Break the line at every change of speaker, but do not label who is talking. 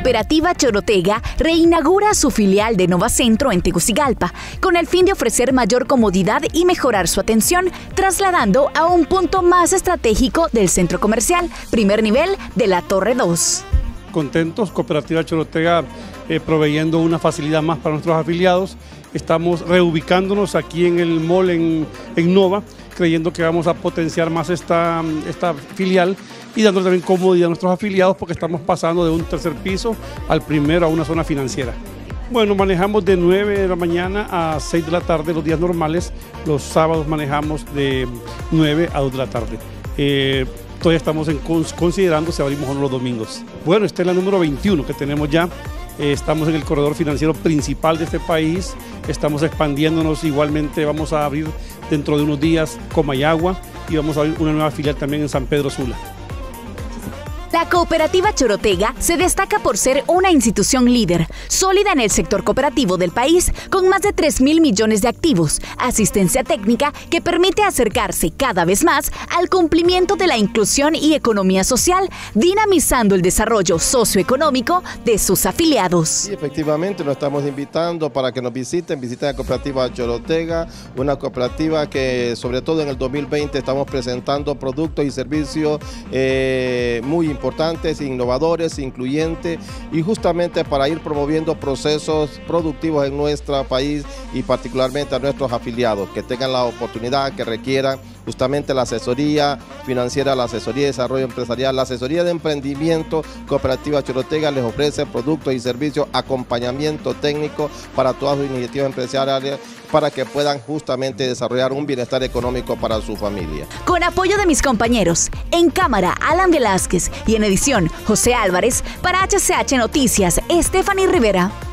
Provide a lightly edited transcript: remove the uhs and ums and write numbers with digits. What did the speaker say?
Cooperativa Chorotega reinaugura su filial de Novacentro en Tegucigalpa, con el fin de ofrecer mayor comodidad y mejorar su atención, trasladando a un punto más estratégico del centro comercial, primer nivel de la Torre 2.
Contentos, Cooperativa Chorotega proveyendo una facilidad más para nuestros afiliados. Estamos reubicándonos aquí en el mall en Nova, creyendo que vamos a potenciar más esta filial y dando también comodidad a nuestros afiliados porque estamos pasando de un tercer piso al primero a una zona financiera. Bueno, manejamos de 9 de la mañana a 6 de la tarde los días normales, los sábados manejamos de 9 a 2 de la tarde. Todavía estamos considerando si abrimos o no los domingos. Bueno, esta es la número 21 que tenemos ya. Estamos en el corredor financiero principal de este país, estamos expandiéndonos, igualmente vamos a abrir dentro de unos días Comayagua y vamos a abrir una nueva filial también en San Pedro Sula.
La Cooperativa Chorotega se destaca por ser una institución líder, sólida en el sector cooperativo del país, con más de 3.000 millones de activos, asistencia técnica que permite acercarse cada vez más al cumplimiento de la inclusión y economía social, dinamizando el desarrollo socioeconómico de sus afiliados.
Sí, efectivamente, nos estamos invitando para que nos visiten la Cooperativa Chorotega, una cooperativa que sobre todo en el 2020 estamos presentando productos y servicios muy importantes, innovadores, incluyentes y justamente para ir promoviendo procesos productivos en nuestro país y particularmente a nuestros afiliados que tengan la oportunidad que requieran justamente la asesoría financiera, la asesoría de desarrollo empresarial, la asesoría de emprendimiento. Cooperativa Chorotega les ofrece productos y servicios, acompañamiento técnico para todas sus iniciativas empresariales para que puedan justamente desarrollar un bienestar económico para su familia.
Con apoyo de mis compañeros, en cámara Alan Velázquez y en edición José Álvarez, para HCH Noticias, Stephanie Rivera.